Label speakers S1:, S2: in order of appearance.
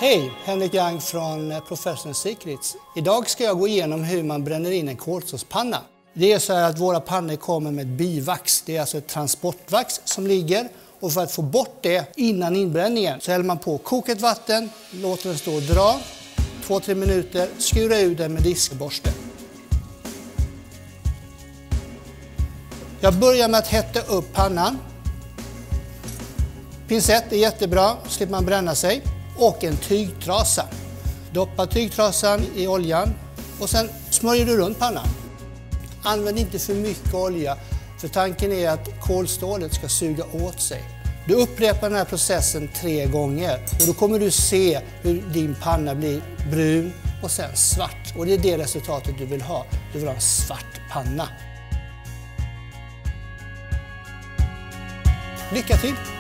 S1: Hej, Henrik Yang från Professional Secrets. Idag ska jag gå igenom hur man bränner in en kolsåspanna. Det är så här att våra pannor kommer med bivax. Det är alltså ett transportvax som ligger. Och för att få bort det innan inbränningen så häller man på kokat vatten, låter den stå och dra 2-3 minuter, skura ur den med diskborste. Jag börjar med att hetta upp pannan. Pincett är jättebra, så slipper man bränna sig. Och en tygtrasa. Doppa tygtrasan i oljan och sen smörjer du runt pannan. Använd inte för mycket olja, för tanken är att kolstålet ska suga åt sig. Du upprepar den här processen 3 gånger och då kommer du se hur din panna blir brun och sen svart. Och det är det resultatet du vill ha. Du vill ha en svart panna. Lycka till!